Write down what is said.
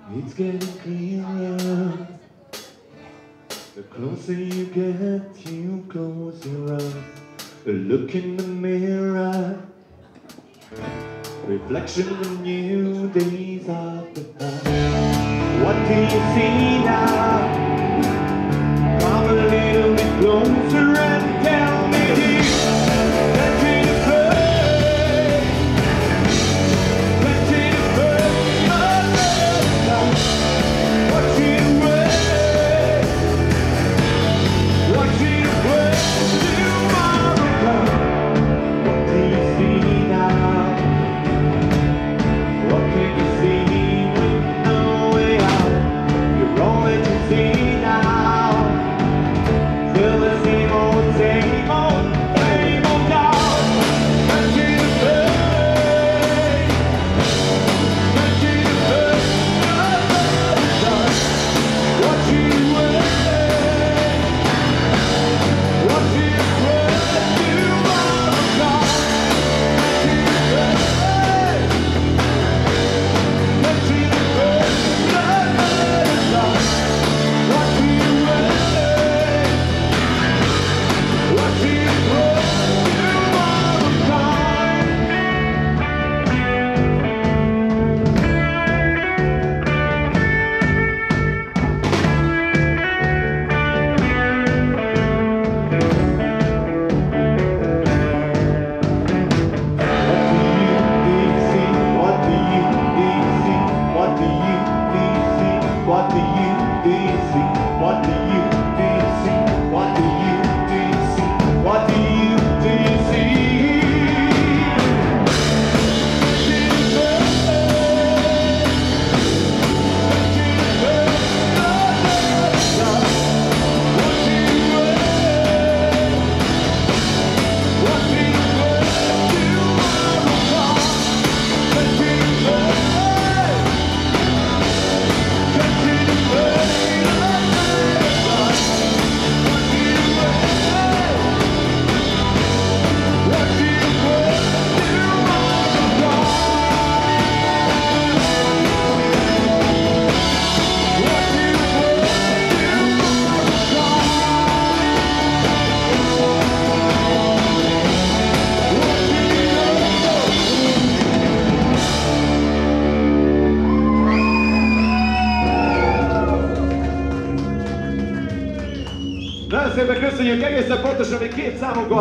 It's getting clearer. The closer you get, you close your eyes. Look in the mirror. Reflection of new days of the past. What do you see now? Come a little bit closer and tell me. Nagyon szépen köszönjük, egészen pontosan még 2 számunk van.